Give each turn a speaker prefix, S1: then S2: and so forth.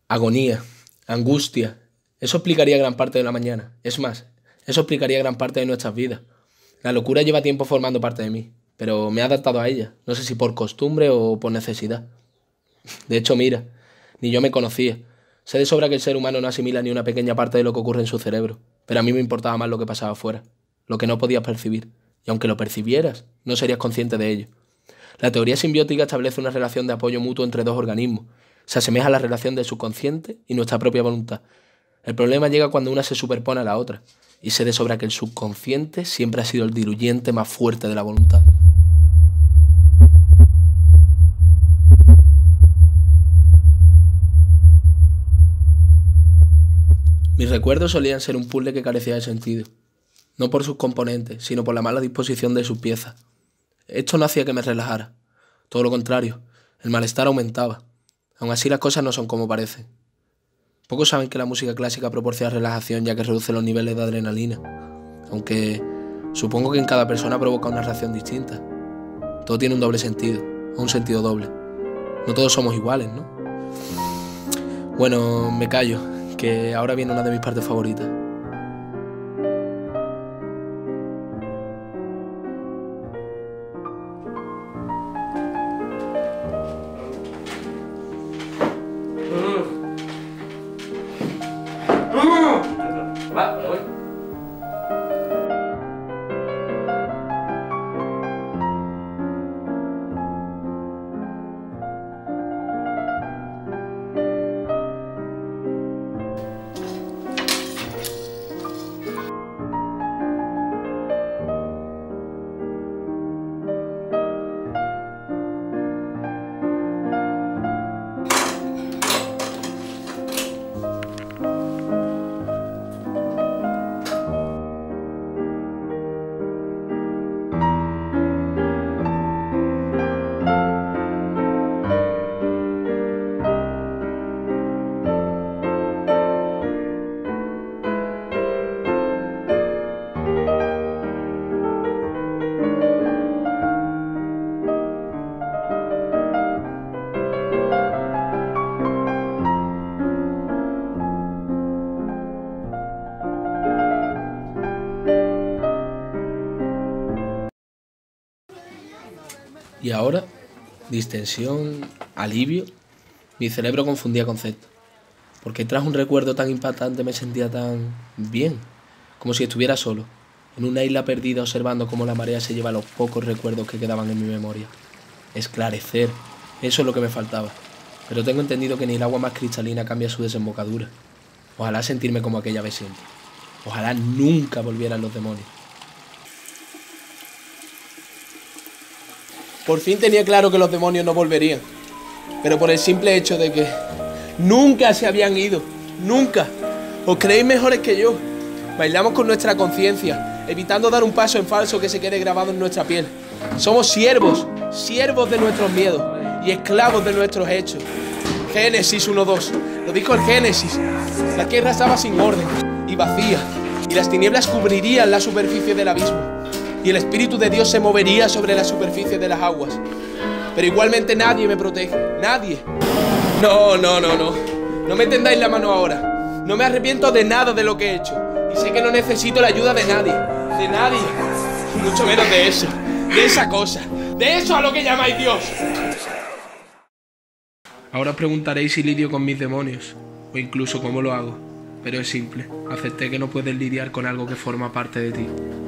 S1: Agonía, angustia. Eso explicaría gran parte de la mañana. Es más, eso explicaría gran parte de nuestras vidas. La locura lleva tiempo formando parte de mí, pero me he adaptado a ella. No sé si por costumbre o por necesidad. De hecho, mira, ni yo me conocía. Sé de sobra que el ser humano no asimila ni una pequeña parte de lo que ocurre en su cerebro, pero a mí me importaba más lo que pasaba afuera, lo que no podías percibir. Y aunque lo percibieras, no serías consciente de ello. La teoría simbiótica establece una relación de apoyo mutuo entre dos organismos. Se asemeja a la relación del subconsciente y nuestra propia voluntad. El problema llega cuando una se superpone a la otra, y sé de sobra que el subconsciente siempre ha sido el diluyente más fuerte de la voluntad. Mis recuerdos solían ser un puzzle que carecía de sentido, no por sus componentes, sino por la mala disposición de sus piezas. Esto no hacía que me relajara, todo lo contrario, el malestar aumentaba. Aun así las cosas no son como parecen. Pocos saben que la música clásica proporciona relajación ya que reduce los niveles de adrenalina, aunque supongo que en cada persona provoca una reacción distinta. Todo tiene un doble sentido, o un sentido doble. No todos somos iguales, ¿no? Bueno, me callo, que ahora viene una de mis partes favoritas.
S2: Va, voy.
S1: Y ahora, distensión, alivio, mi cerebro confundía conceptos. Porque tras un recuerdo tan impactante me sentía tan bien, como si estuviera solo, en una isla perdida observando cómo la marea se lleva los pocos recuerdos que quedaban en mi memoria. Esclarecer, eso es lo que me faltaba. Pero tengo entendido que ni el agua más cristalina cambia su desembocadura. Ojalá sentirme como aquella vez siempre. Ojalá nunca volvieran los demonios. Por fin tenía claro que los demonios no volverían, pero por el simple hecho de que nunca se habían ido, nunca. Os creéis mejores que yo. Bailamos con nuestra conciencia, evitando dar un paso en falso que se quede grabado en nuestra piel. Somos siervos, siervos de nuestros miedos y esclavos de nuestros hechos. Génesis 1:2, lo dijo el Génesis. La tierra estaba sin orden y vacía, y las tinieblas cubrirían la superficie del abismo. Y el Espíritu de Dios se movería sobre la superficie de las aguas. Pero igualmente nadie me protege. Nadie. No. No me tendáis la mano ahora. No me arrepiento de nada de lo que he hecho. Y sé que no necesito la ayuda de nadie. De nadie. Mucho menos de eso. De esa cosa. De eso a lo que llamáis Dios. Ahora os preguntaréis si lidio con mis demonios. O incluso cómo lo hago. Pero es simple. Acepté que no puedes lidiar con algo que forma parte de ti.